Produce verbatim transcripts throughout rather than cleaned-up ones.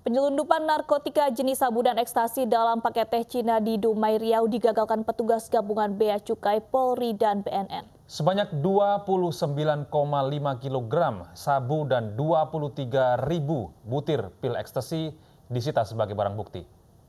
Penyelundupan narkotika jenis sabu dan ekstasi dalam paket teh Cina di Dumai Riau digagalkan petugas gabungan Bea Cukai, Polri, dan B N N. Sebanyak dua puluh sembilan koma lima kilogram sabu dan dua puluh tiga ribu butir pil ekstasi disita sebagai barang bukti.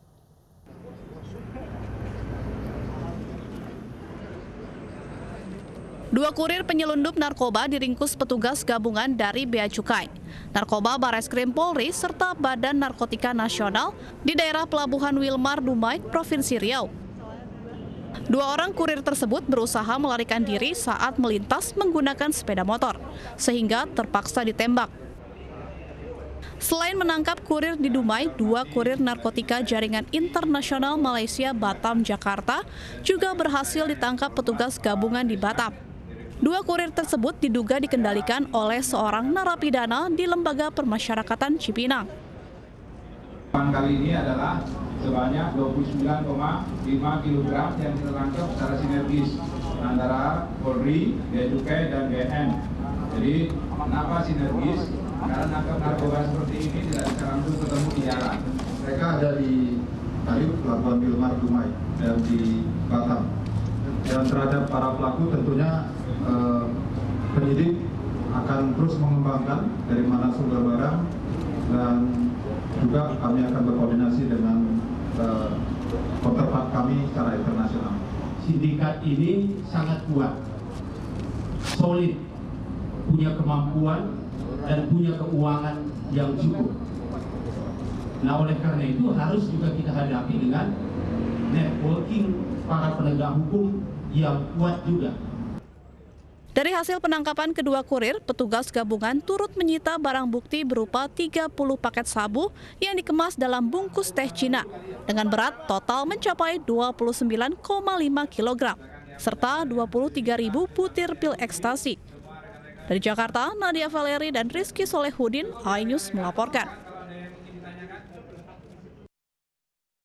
Dua kurir penyelundup narkoba diringkus petugas gabungan dari Bea Cukai, Narkoba Bareskrim Polri, serta Badan Narkotika Nasional di daerah Pelabuhan Wilmar, Dumai, Provinsi Riau. Dua orang kurir tersebut berusaha melarikan diri saat melintas menggunakan sepeda motor, sehingga terpaksa ditembak. Selain menangkap kurir di Dumai, dua kurir narkotika jaringan internasional Malaysia Batam, Jakarta juga berhasil ditangkap petugas gabungan di Batam. Dua kurir tersebut diduga dikendalikan oleh seorang narapidana di Lembaga Permasyarakatan Cipinang. Kali ini adalah sebanyak dua puluh sembilan koma lima kilogram yang kita tangkap secara sinergis antara Polri, Bea Cukai, dan B N N. Jadi, kenapa sinergis? Karena nangkap narkoba seperti ini tidak bisa langsung ketemu di jalan. Mereka ada di tadi Pelabuhan Wilmar, Dumai, dan di Batam. Dan terhadap para pelaku tentunya eh, penyidik akan terus mengembangkan dari mana sumber barang, dan juga kami akan berkoordinasi dengan eh, counterpart kami secara internasional. Sindikat ini sangat kuat, solid, punya kemampuan dan punya keuangan yang cukup. Nah, oleh karena itu harus juga kita hadapi dengan networking para penegak hukum yang kuat juga. Dari hasil penangkapan kedua kurir, petugas gabungan turut menyita barang bukti berupa tiga puluh paket sabu yang dikemas dalam bungkus teh Cina dengan berat total mencapai dua puluh sembilan koma lima kilogram serta dua puluh tiga ribu butir pil ekstasi. Dari Jakarta, Nadia Valeri dan Rizky Solehudin, iNews melaporkan.